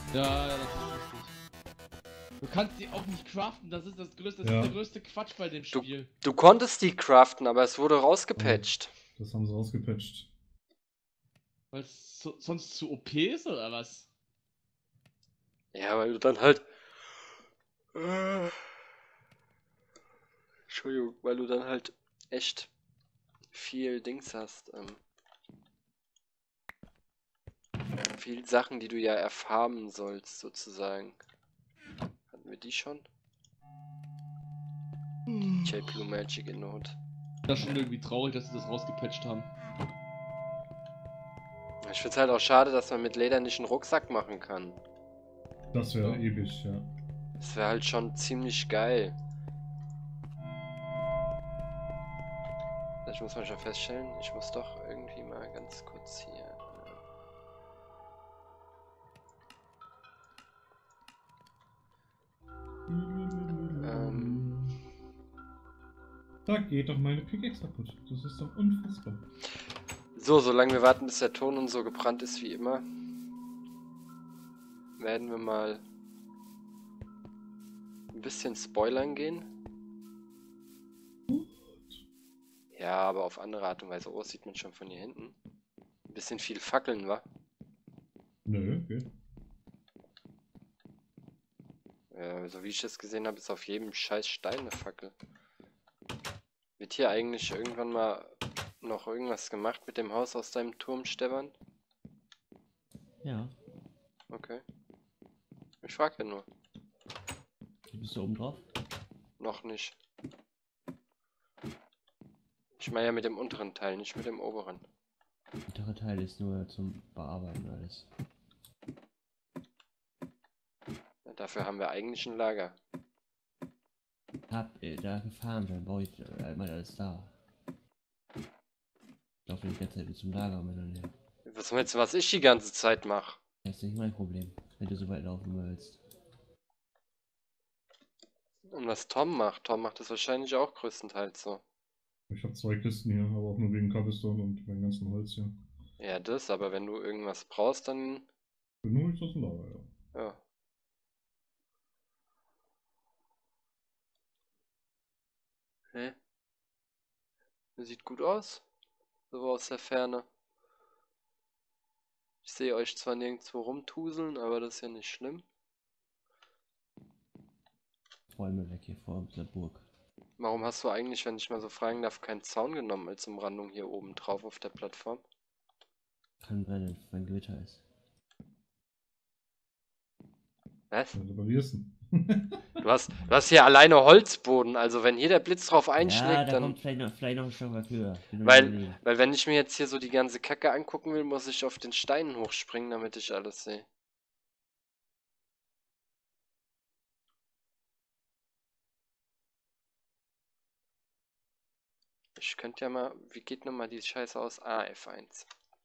Ja, das ist richtig. Du kannst die auch nicht craften, das ist das ist der größte Quatsch bei dem Spiel. Du konntest die craften, aber es wurde rausgepatcht. Das haben sie rausgepatcht. Weil es sonst zu OP ist oder was? Ja, weil du dann halt... Entschuldigung, weil du dann halt echt viel Dings hast. Viel Sachen, die du ja erfarmen sollst, sozusagen. Hatten wir die schon? DJ Blue Magic in Not. Das ist schon irgendwie traurig, dass sie das rausgepatcht haben. Ich find's halt auch schade, dass man mit Leder nicht einen Rucksack machen kann. Das wäre ewig, ja. Das wäre halt schon ziemlich geil. Ich muss mal schon feststellen, ich muss doch irgendwie mal ganz kurz hier... Da geht doch meine Pickaxe kaputt. Das ist doch unfassbar. So, solange wir warten, bis der Ton und so gebrannt ist wie immer, werden wir mal ein bisschen spoilern gehen. Ja, aber auf andere Art und Weise. Oh, sieht man schon von hier hinten. Ein bisschen viel Fackeln, wa? Nö, geht. Ja, so wie ich das gesehen habe, ist auf jedem scheiß Stein eine Fackel. Wird hier eigentlich irgendwann mal noch irgendwas gemacht mit dem Haus aus deinem Turm, Stefan? Ja. Okay. Ich frage ja nur. Bist du oben drauf? Noch nicht. Ich meine ja mit dem unteren Teil, nicht mit dem oberen. Der untere Teil ist nur zum Bearbeiten alles. Ja, dafür haben wir eigentlich ein Lager. Hab da gefarmt, dann baue ich mal alles da. Ich laufe die ganze Zeit zum Lager mit dann her. Was meinst du, was ich die ganze Zeit mache? Das ist nicht mein Problem, wenn du so weit laufen willst. Und was Tom macht? Tom macht das wahrscheinlich auch größtenteils so. Ich habe 2 Kisten hier, aber auch nur wegen Cobblestone und meinem ganzen Holz hier. Ja, das, aber wenn du irgendwas brauchst, dann... Genug ist das ein Lager, ja. Ja. Hä? Das sieht gut aus. So aus der Ferne. Ich sehe euch zwar nirgendwo rumtuseln, aber das ist ja nicht schlimm. Räume weg hier vor der Burg. Warum hast du eigentlich, wenn ich mal so fragen darf, keinen Zaun genommen als Umrandung hier oben drauf auf der Plattform? Kann brennen, wenn Gewitter ist. Was? Ja, reparierst du. Du hast hier alleine Holzboden, also wenn hier der Blitz drauf einschlägt, Ja, da dann... kommt vielleicht noch ein Stockwerk höher. Weil wenn ich mir jetzt hier so die ganze Kacke angucken will, muss ich auf den Steinen hochspringen, damit ich alles sehe. Ich könnte ja mal... Wie geht nochmal die Scheiße aus? Ah, F1.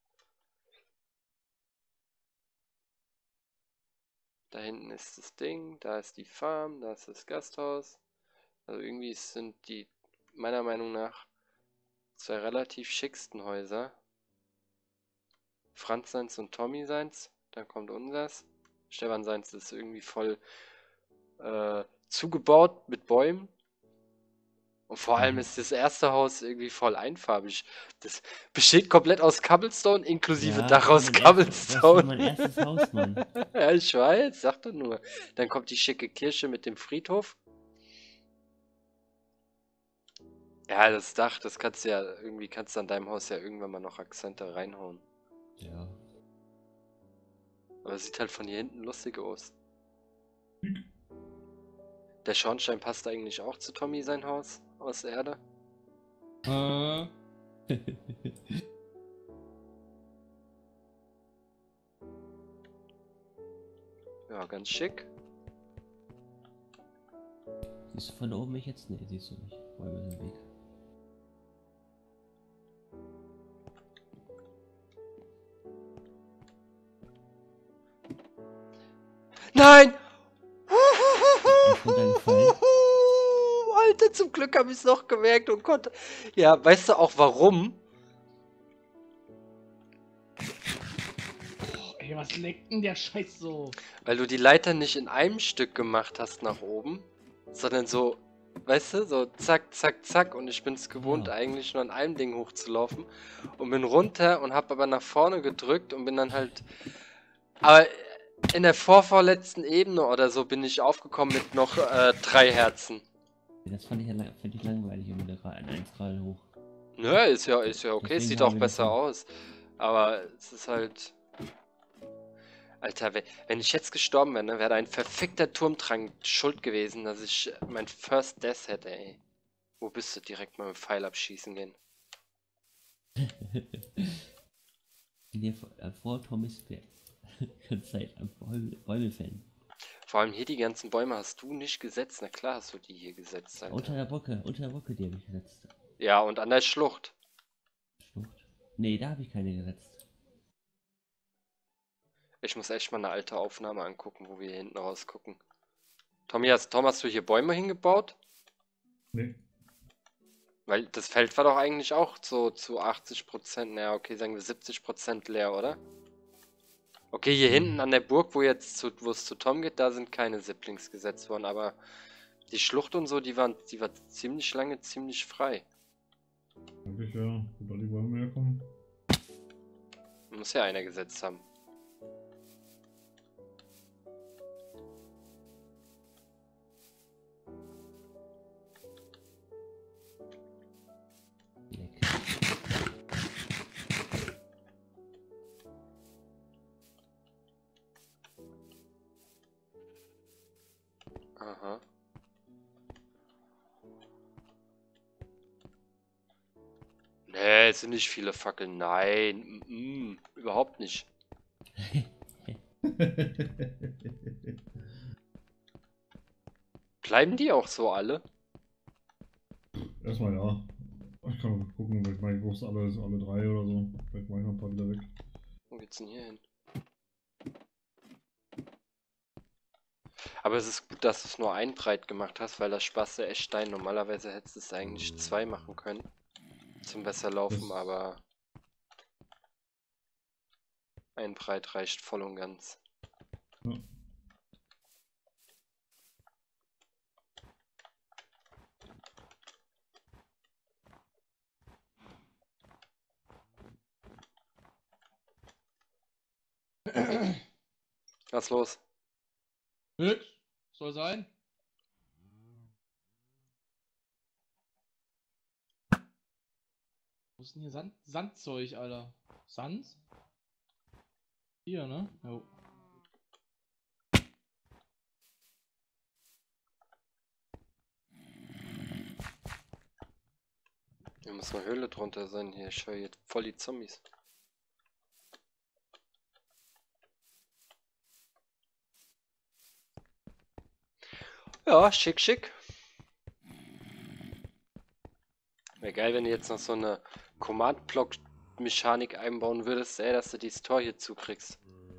Da hinten ist das Ding, da ist die Farm, da ist das Gasthaus. Also irgendwie sind die meiner Meinung nach 2 relativ schicksten Häuser. Franz seins und Tommy seins, dann kommt unsers. Stefan seins ist irgendwie voll zugebaut mit Bäumen. Und vor allem ist das erste Haus irgendwie voll einfarbig. Das besteht komplett aus Cobblestone, inklusive Ja, Dach aus Das Cobblestone. war mein erstes Haus, Mann. Ja, ich weiß, sag doch nur. Dann kommt die schicke Kirche mit dem Friedhof. Ja, das Dach, das kannst du ja irgendwie, kannst du an deinem Haus ja irgendwann mal noch Akzente reinhauen. Ja. Aber es sieht halt von hier hinten lustig aus. Der Schornstein passt eigentlich auch zu Tommy sein Haus aus Erde. Ja, ganz schick. Siehst du von oben mich jetzt? Nee, siehst du nicht. Räume den Weg. Nein! Runtergefallen. Alter, zum Glück habe ich es noch gemerkt und konnte... Ja, weißt du auch warum? Ey, Digga, was leckt denn der Scheiß so? Weil du die Leiter nicht in einem Stück gemacht hast nach oben, sondern so, weißt du, so zack, zack, zack. Und ich bin es gewohnt, Ja. eigentlich nur an einem Ding hochzulaufen. Und bin runter und habe aber nach vorne gedrückt und bin dann halt... Aber in der vorvorletzten Ebene oder so bin ich aufgekommen mit noch 3 Herzen. Das fand ich ja find ich langweilig, immer da gerade 1 gerade hoch. Nö, ist ja okay, es Deswegen sieht haben auch wir besser das aus. Aber es ist halt... Alter, wenn ich jetzt gestorben wäre, ne, wäre da ein verfickter Turmtrank schuld gewesen, dass ich mein First Death hätte, ey. Wo bist du? Direkt mal mit Pfeil abschießen gehen. Hier vor Thomas Bär. Zeit am Bäume fällen. Vor allem hier die ganzen Bäume hast du nicht gesetzt. Na klar hast du die hier gesetzt, Alter. Unter der Brücke, die habe ich gesetzt. Ja, und an der Schlucht. Schlucht. Nee, da habe ich keine gesetzt. Ich muss echt mal eine alte Aufnahme angucken, wo wir hier hinten rausgucken. Tom, hast du hier Bäume hingebaut? Nee. Weil das Feld war doch eigentlich auch so zu 80%, naja, okay, sagen wir 70% leer, oder? Okay, hier hinten an der Burg, wo es zu Tom geht, da sind keine Siblings gesetzt worden, aber die Schlucht und so, die war ziemlich lange ziemlich frei. Eigentlich ja, sobald die Bäume herkommen. Muss ja einer gesetzt haben. Leck. Aha. Nee, es sind nicht viele Fackeln. Nein, überhaupt nicht. Bleiben die auch so alle? Erstmal ja. Ich kann mal gucken, vielleicht mache ich bloß alle 3 oder so. Vielleicht mache ich noch ein paar wieder weg. Wo geht's denn hier hin? Aber es ist gut, dass du es nur ein breit gemacht hast, weil das Spaß echt Stein. Normalerweise hättest du es eigentlich 2 machen können. Zum besser laufen, Das- aber ein breit reicht voll und ganz. Ja. Was los? Nix. Soll sein. Wo ist denn hier Sandzeug, Alter? Sand? Hier, ne? Jo. Hier muss eine Höhle drunter sein. Hier, ich höre jetzt voll die Zombies. Ja, schick, schick. Wäre geil, wenn du jetzt noch so eine Command-Block-Mechanik einbauen würdest, ey, dass du dieses Tor hier zukriegst.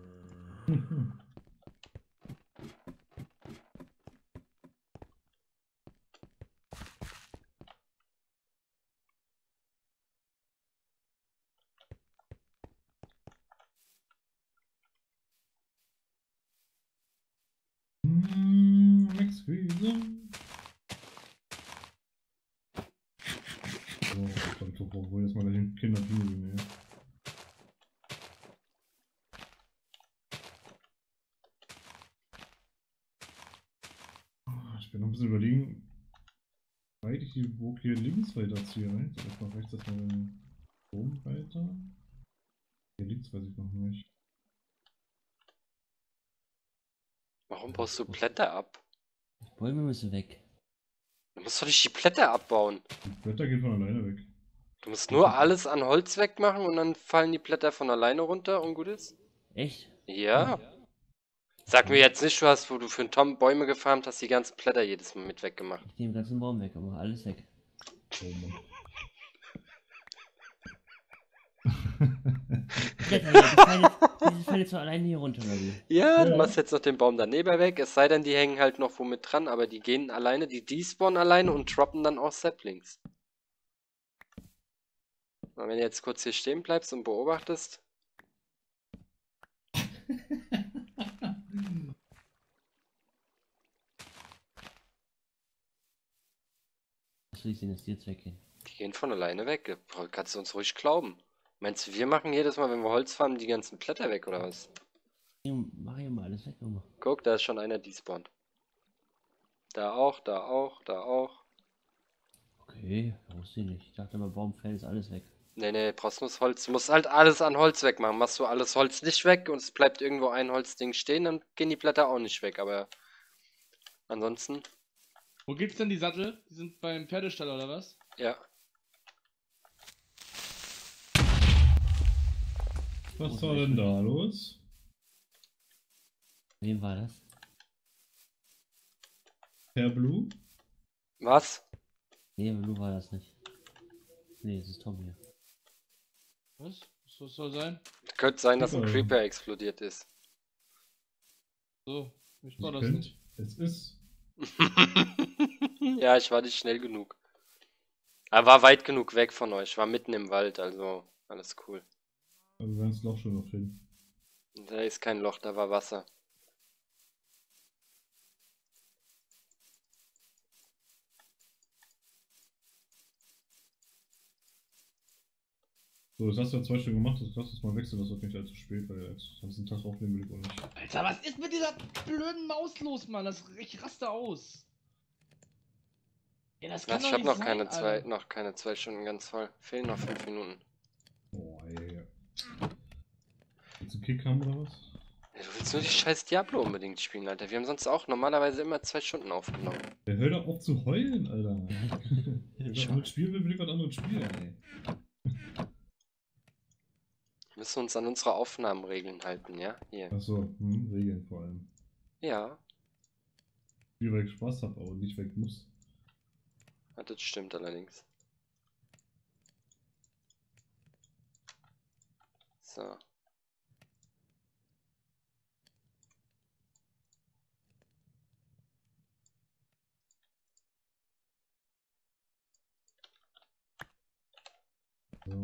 Max Wiese. So, ich glaube, wo jetzt mal die Kinder gehen, ey. Ich bin noch ein bisschen überlegen, weit ich die Burg hier links weiterziehe, ne? Ich noch rechts erstmal den Dom weiter. Hier links weiß ich noch nicht. Warum baust du Blätter ab? Die Bäume müssen weg. Du musst doch nicht die Blätter abbauen. Die Blätter gehen von alleine weg. Du musst nur alles an Holz wegmachen und dann fallen die Blätter von alleine runter und gut ist. Echt? Ja. Sag mir jetzt nicht, wo du für einen Tom Bäume gefarmt hast, die ganzen Blätter jedes Mal mit weggemacht. Ich nehme den ganzen Baum weg und mache alles weg. Oh Mann. Die fallen jetzt so alleine hier runter, oder wie? Ja, du Ja. machst jetzt noch den Baum daneben weg, es sei denn, die hängen halt noch wo mit dran, aber die gehen alleine, die despawnen alleine und droppen dann auch Saplings. Und wenn du jetzt kurz hier stehen bleibst und beobachtest. Was will ich denn, dass die jetzt weggehen? Die gehen von alleine weg. Kannst du uns ruhig glauben. Meinst du, wir machen jedes Mal, wenn wir Holz farmen, die ganzen Blätter weg, oder was? Mach hier mal alles weg, Junge. Guck, da ist schon einer despawned. Da auch, da auch, da auch. Okay, wusste ich nicht. Ich dachte mal, Baumfell ist alles weg. Nee, brauchst nur das Holz. Du musst halt alles an Holz wegmachen. Machst du alles Holz nicht weg und es bleibt irgendwo ein Holzding stehen, dann gehen die Blätter auch nicht weg. Aber ansonsten, Wo gibt's denn die Sattel? Die sind beim Pferdestall oder was? ja. Was war denn da los? Wem war das? Herr Blue? Was? Nee, Lu war das nicht. Nee, es ist Tom hier. Was? Was soll sein? Könnte sein, dass ein Creeper explodiert ist. So, ich Ich war das könnt, nicht. es ist. Ja, ich war nicht schnell genug. Er war weit genug weg von euch. War mitten im Wald, also alles cool. Also wir werden das Loch schon noch finden. Da ist kein Loch, da war Wasser. So, das hast du ja 2 Stunden gemacht, lass uns mal wechseln, das wird nicht allzu spät, weil jetzt kannst du den Tag aufnehmen will ich auch nicht. Alter, was ist mit dieser blöden Maus los, Mann? Ich raste aus. Ja, das kann Ich doch habe nicht noch sein, keine 2 Stunden ganz voll. Fehlen noch 5 Minuten. Oh, ey. Willst du einen Kick haben oder was? Ja, du willst nur die scheiß Diablo unbedingt spielen, Alter. Wir haben sonst auch normalerweise immer 2 Stunden aufgenommen. Der hört doch auf zu heulen, Alter. Wenn ich was Schon. anderes spielen will, will ich was anderes spielen, ey. Wir müssen uns an unsere Aufnahmenregeln halten, ja? Hier. Achso, Regeln vor allem. Ja, Spiel, weil ich Spaß hab, aber nicht weg muss. das stimmt allerdings. So. So.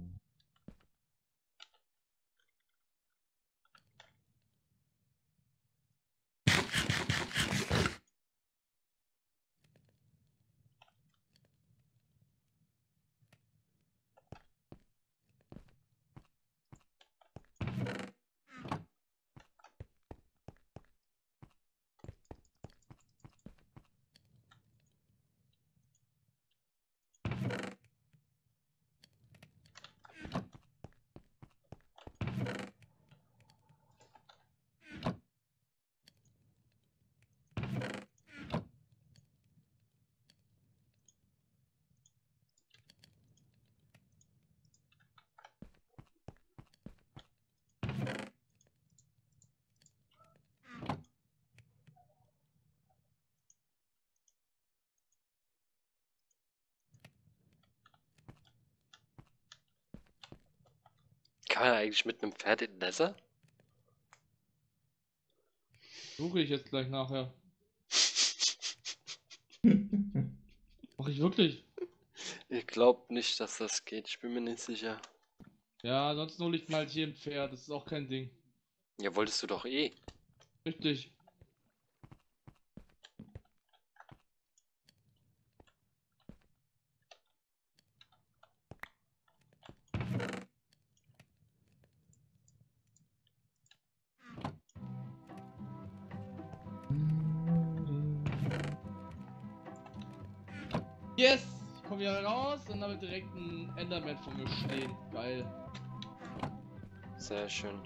Kann man eigentlich mit einem Pferd in Nether? Suche ich jetzt gleich nachher. Mach ich wirklich? Ich glaube nicht, dass das geht. Ich bin mir nicht sicher. Ja, sonst hole ich mal halt hier ein Pferd. Das ist auch kein Ding. Ja, wolltest du doch eh. Richtig. Yes! Ich komme wieder raus und habe direkt einen Enderman vor mir stehen. Geil. Sehr schön.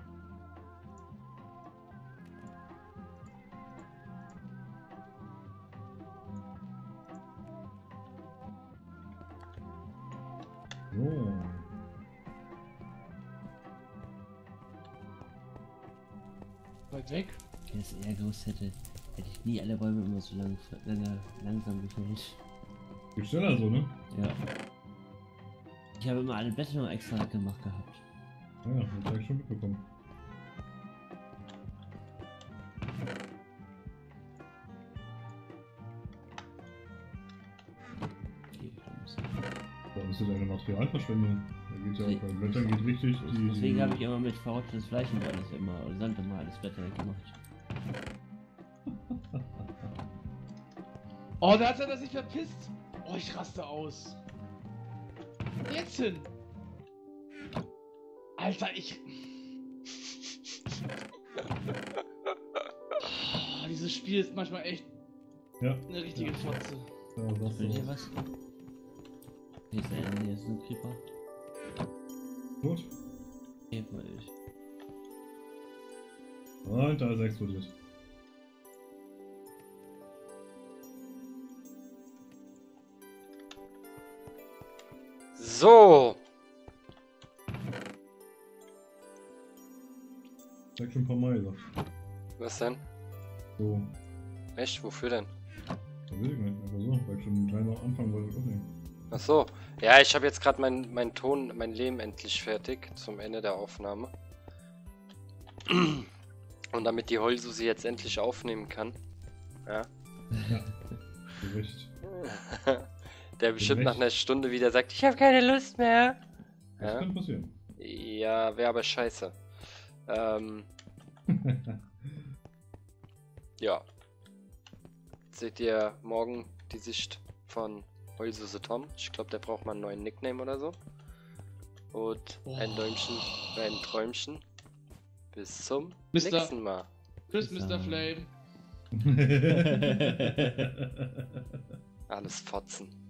So. Weit weg? Wenn ich das eher gewusst hätte, hätte ich nie alle Bäume immer so langsam gefällt. Geht schneller so, ne? Ja. Ich habe immer alle Blätter noch extra gemacht gehabt. Ja, das hab ich schon mitbekommen. Okay, da muss Warum ist das eine Materialverschwendung? Geht ja auch beim Wetter geht richtig. Deswegen habe ich immer mit verrottetes Fleisch und alles immer, und Sand immer alles Wetter weggemacht. Oh, da hat er sich verpisst. Oh, ich raste aus. Jetzt hin. Alter, Oh, dieses Spiel ist manchmal echt eine richtige Fotze. Ja, was Will hier was? Hier ist ein Creeper. Gut. Hier mal ich. Und da ist er explodiert. So. Ich hab schon ein paar Mal gesagt. Was denn? So. Echt? Wofür denn? Da will ich nicht. Einfach so, weil ich schon einen Teil noch anfangen wollte aufnehmen. Ach so. Ja, ich habe jetzt gerade mein Ton, mein Leben endlich fertig zum Ende der Aufnahme. Und damit die Heulsusi jetzt endlich aufnehmen kann. Ja. Ja. Gerecht. Der bestimmt Recht. nach einer Stunde wieder sagt, ich habe keine Lust mehr. Das Ja, kann passieren. ja wäre aber scheiße. Ja. Seht ihr morgen die Sicht von Heulsuse Tom? Ich glaube, der braucht mal einen neuen Nickname oder so. Und ein Däumchen für ein Träumchen. Bis zum nächsten Mal. Tschüss, Mr. Flame. Alles Fotzen.